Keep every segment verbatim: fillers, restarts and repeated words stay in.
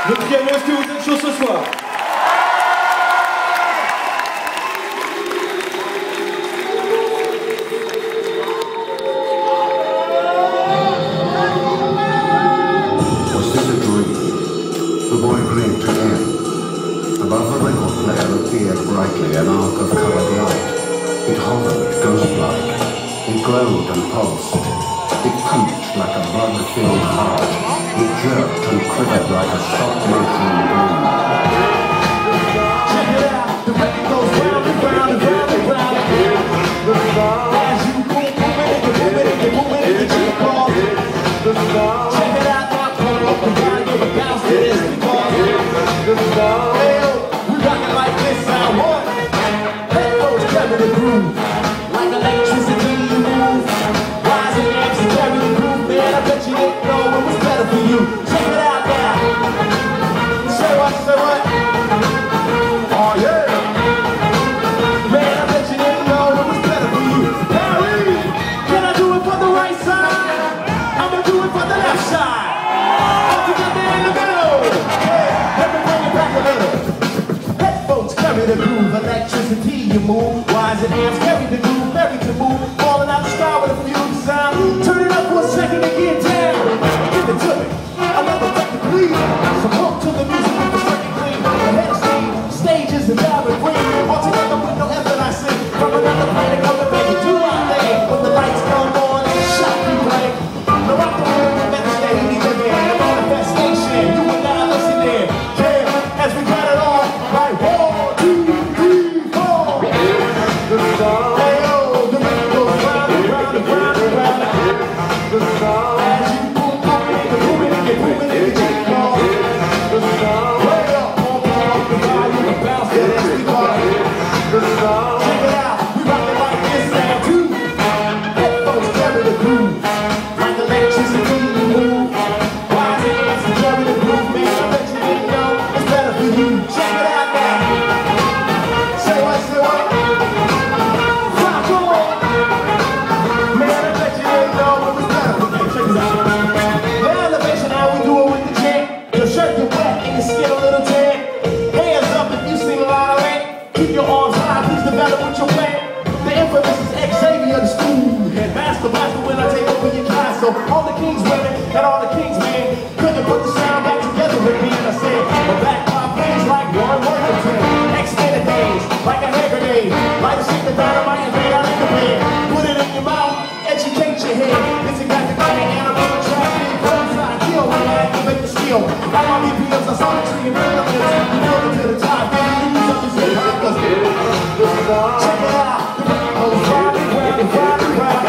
Le piano, est-ce que vous êtes chaud ce soir? Was this a dream? The boy dreamed to end. Above the record player appeared brightly an arc of coloured light. It hovered ghost-like. It glowed and pulsed. It punched like a blood-filled heart. It jerked and quivered like a stop-motion balloon. Check it out, the record goes round and round and round and round. As you boom, boom it, you boom it, you boom it, you keep calling. Check it out, not pulling up the volume and bounce to this because well, we rockin' like this sound one. Headphones carry the groove, like electricity you move. Rising amps and carry the groove, man. I bet you didn't know it was better for you. Check it out now. Say what, say what? Oh yeah. Man, I bet you didn't know it was better for you. Harry, can I do it for the right side? I'ma do it for the left side. All together in the middle. Yeah, let me bring it back a little. Headphones carry the groove, electricity you move. Rising amps carry the groove, very to move. Falling out the sky with a fugue sound. Turn it up for a second and get down. Give it to me. I love it like the bleed. So walk to the music with the circuit clean. The head of steam, stages and diamond green. All together with no effort I sing. From another planet, come to make it do our thing. When the lights come on, shot you play. No, I don't know the better stay in the man. The manifestation, you and I listen in. Yeah, as we got it all. Right, one, two, three, four. The star. Hey, oh, the record goes round and round and round and round. The star. As you boom, boom, you boom it, you boom it, you keep going. The star. Way up, pump up the volume and bounce to this because the star. Check it out, we rock it like this now too. Headphones carry the groove, like electricity you move. Rising amps and carry the groove, man. I bet you didn't know it's better for you. Check it out now. Say what, say what? Rock on. Man, I bet you didn't know it was better for you. Check this out. The elevation, how we do it with the jam. Your shirt get wet and your skin a little tan. Hands up if you sing a lot of land. Keep your arms high, please develop with your plan. The infamous is Xavier, the school headmaster, blaster when I take over your class. So all the kings women and all the kings men couldn't put the sound back together with me. And I said, but back my face like one word or two. Extended days, like a hand grenade. Light a shit the dynamite and lay out in the bed. Put it in your mouth, educate your head. It's a graphic writing and I'm gonna try to be inside. Kill when I activate the skill. All my B P Ms are solitary and relevant. You build it to the top, then you lose up this way. Check it out. The record goes round and round and round and round.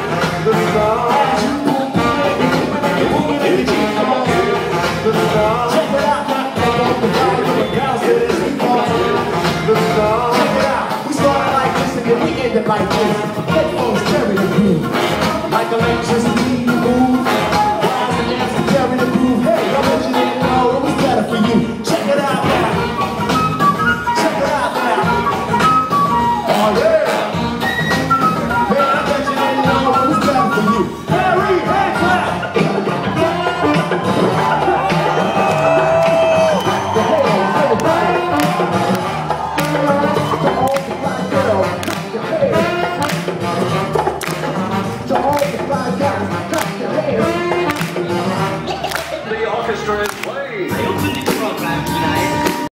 As you boom, boom it, you boom it, you boom it, you keep going. Check it out, now pump up the volume and bounce to this because check it out. We started like this and then we ended like this. Headphones carry the groove, like electricity you move. Rising amps to carry the groove. Hey, I bet you didn't know it was better for you. Check it out now. Check it out now. Oh yeah. Man, I bet you didn't know it was better for you. Harry, hand clap. The hands, everybody. To all the fly girls, clap your hands. To all the fly guys, clap your hands. The orchestra is playing.